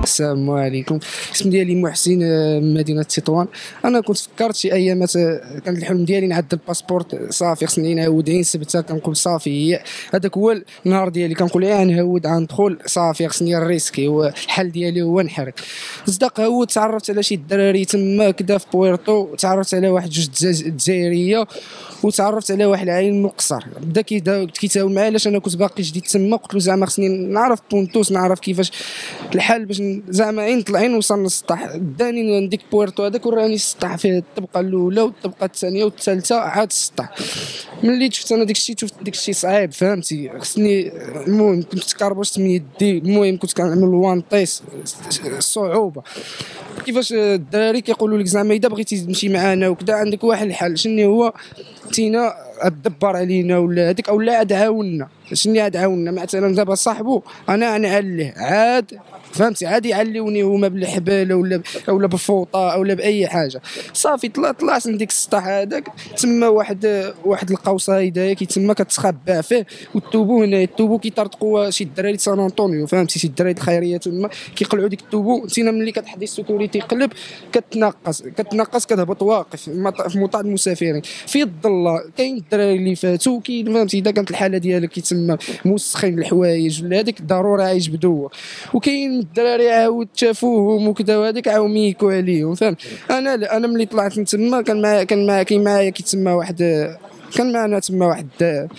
السلام عليكم. اسم ديالي محسن، من مدينه تطوان. انا كنت فكرت شي ايامات، كان الحلم ديالي نعدل الباسبورت. صافي خصني نعاود عين سبتها، كنقول صافي هذاك هو النهار ديالي، كنقول نهود ندخل صافي خصني الريسكي، هو الحل ديالي هو نحرق. صدق هو تعرفت على شي دراري تما كدا في بويرتو، تعرفت على واحد جوج جزائريه، وتعرفت على واحد العين مقصر. بدا كيتاول معايا علاش انا كنت باقي جديد تما. قلت له زعما خصني نعرف بونتوس، نعرف كيفاش الحال باش زعما عين طلعين نوصل للسطح. داني ديك بويرتو هذاك وراني السطح فيه الطبقه الاولى والطبقه الثانيه والثالثه عاد السطح. ملي شفت انا داك الشيء صعيب، فهمتي خصني. المهم كنت كاربوست من يدي، المهم كنت كنعمل وان طيس الصعوبه. كيفاش الدراري كيقولوا لك زعما اذا بغيتي تمشي معانا وكذا عندك واحد الحل، شنو هو؟ تينا تدبر علينا ولا هذيك او لا عاونا. شنو عاد عاونا؟ مثلا دابا صاحبو انا نعليه عاد، فهمتي عاد يعليوني هما بالحبال ولا بفوطه او باي حاجه. صافي طلعت من ديك السطح هذاك تما واحد القوصه هيدايا تما كتخبى فيه، والتوبو هنا التوبو كيطرطقوا شي الدراري سان انطونيو، فهمتي شي الدراري الخيريه تما كيقلعوا ديك التوبو. انت ملي كتحدي السيكوريتي قلب كتنقص كتهبط واقف في مطار المسافرين في الظله. كاين الدراري اللي فاتوا كاين، فهمتي اذا كانت الحاله ديالك تما موسخين الحوايج ولا هذيك ضروري غيجبدوه. وكاين الدراري عاود شافوهم وكذا وهذيك عاود ميكو عليهم، فهم. انا ملي طلعت من تما كان معايا تما واحد، كان معنا تما واحد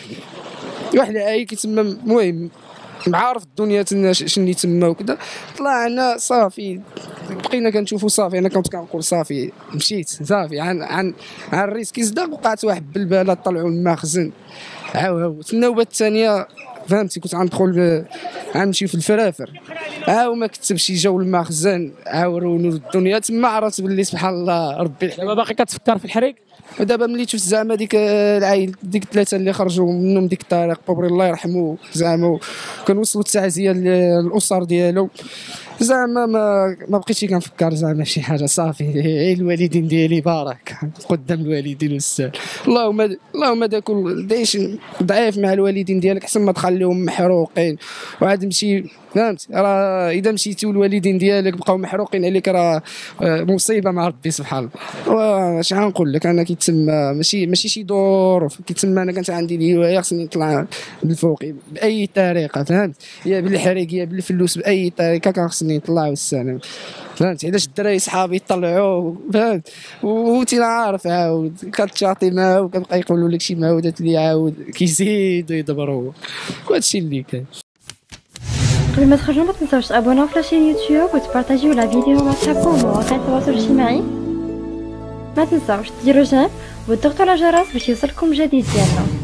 العايل تما. المهم عارف الدنيا شني تما وكذا. طلعنا صافي بقينا كنشوفوا صافي. انا كنت كنقول صافي مشيت صافي عن الريسك يصدق. وقعت واحد بالباله طلعوا المخزن عاود النوبه الثانيه، فهمتي كنت غندخل غنمشي في الفرافر ما كتبش جاو المخزن وروني الدنيا تما. عرفت باللي سبحان الله ربي. دابا باقي كتفكر في الحريق؟ ودابا ملي شفت زعما ديك العائل ديك الثلاثه اللي خرجوا منهم ديك الطريق، بابري الله يرحمه زعما كنوصلوا التعزيه للاسر ديالو، زعما ما بقيتش كنفكر زعما في شي حاجه. صافي عيل الوالدين ديالي بارك قدام الوالدين والسال. اللهم داك دايش ضعيف مع الوالدين ديالك احسن ما تخليهم محروقين وعاد مشي، فهمت. راه اذا مشيتي والوالدين ديالك بقاو محروقين عليك راه مصيبه مع ربي سبحان الله. واش غنقول لك؟ انا كيتسمى ماشي شي دور كيتسمى. انا كانت عندي الهوايه خصني نطلع بالفوق باي طريقه، فهمت. يا بالحريق يا بالفلوس، باي طريقه كان خصني نطلع والسلام، فهمت. علاش الدراري صحابي يطلعوا، فهمت. وانت عارف عاود كتشاطي معاه وكتبقى يقولوا لك شي معاودات اللي عاود كيزيدوا يدبروا. وهادشي اللي كاين. قبل ما تخرجوا ما تنساوش تابوناو في لاشين يوتيوب وتبارطاجيو لا فيديو مع صحابكم ومواقع التواصل الاجتماعي. ما تنساوش ديروا جيم وتضغطوا على الجرس باش يوصلكم جديد ديالنا.